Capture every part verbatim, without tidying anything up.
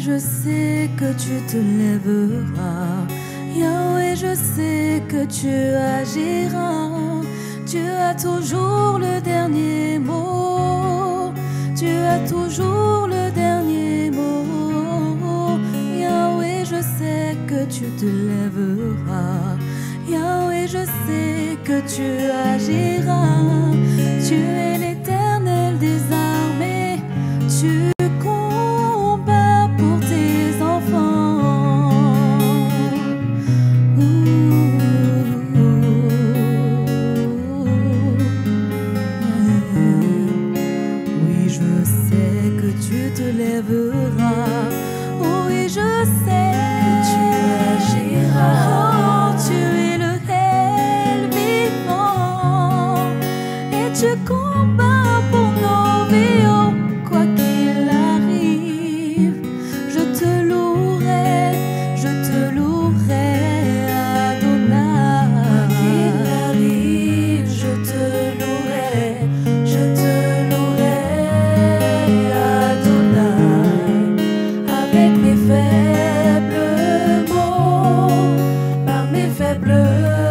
je sais que tu te lèveras. Yahweh, je sais que tu agiras. Tu as toujours le dernier mot. Tu as toujours le dernier mot. Yahweh, je sais que tu te lèveras. Yahweh, je sais que tu agiras. Tu es l'Éternel des armées. Tu combats pour tes enfants. Oui, je sais que tu te lèveras. Oui, je sais que tu agiras. Oh, tu es le réel vivant et tu combats pour nos vies. Oh, quoi qu'il arrive, je te louerai, je te louerai, Adonai. Quoi qu'il arrive, je te louerai, je te louerai, Adonai. Avec mes faibles mots, par mes faibles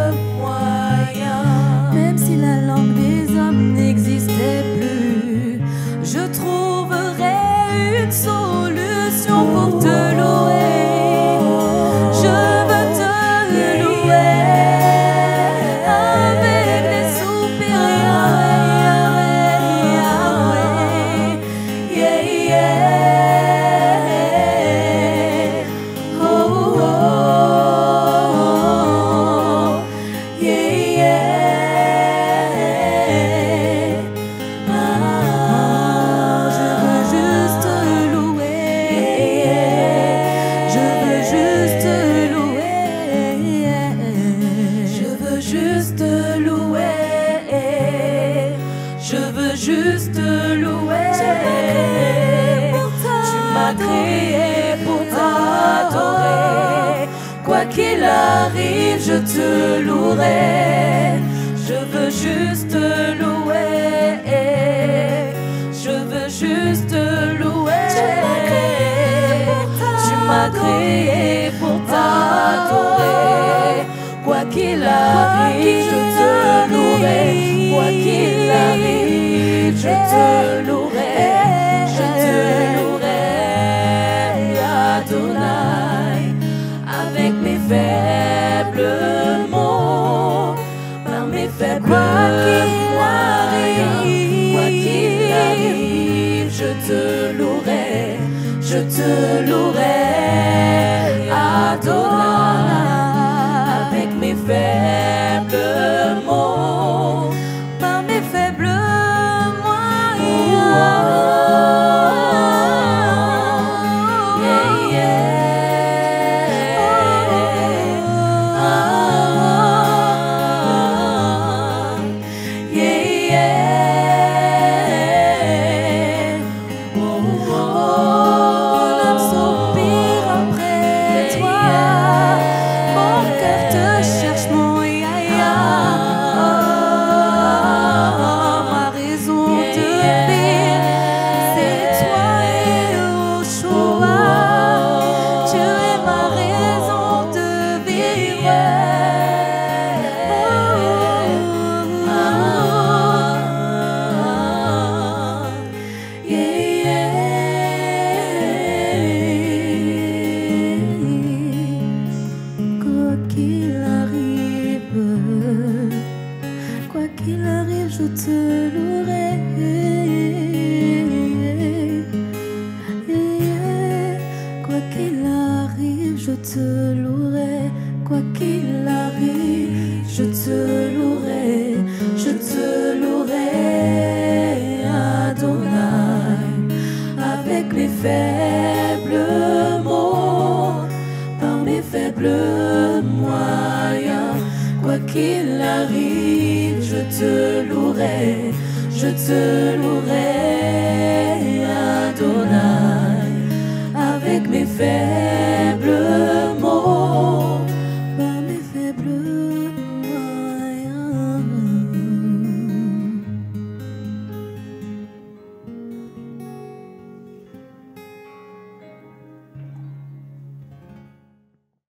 moyens, même si la langue des hommes n'existait plus, je trouverai une solution pour te louer. Je veux te louer avec des soupirs. Yahweh, Yahweh, yeah, yeah. Oh, oh, oh, yeah, yeah. Ah, je veux juste te louer. Je veux juste te louer. Je veux juste te louer. Je veux juste te louer. Tu m'as créé pour t'adorer. Quoi qu'il arrive, je te louerai. Je veux juste te louer. Je veux juste te louer. Tu m'as créé pour t'adorer. Quoi qu'il arrive, je te louerai. Quoi qu'il arrive, je te louerai. Je te louerai, Adonai. Avec mes faibles mots, par mes faibles moyens. Quoi qu'il arrive, je te louerai, je te louerai, Adonai. Avec mes faibles mots, par mes faibles moyens. Yeah, yeah. Ah, yeah, yeah. Oh, oh, oh. Mon âme soupire après toi. Mon cœur te cherche, mon yaya. Ma raison de vivre, c'est toi, Yehoshua. Tu es ma raison de vivre. Yeah, yeah. Quoi qu'il arrive, quoi qu'il arrive, je te louerai. Quoi qu'il arrive, je te louerai. Quoi qu'il arrive, je te louerai. Je te louerai, Adonai. Avec mes faibles mots, par mes faibles moyens. Quoi qu'il arrive, je te louerai. Je te louerai, Adonai. Avec mes faibles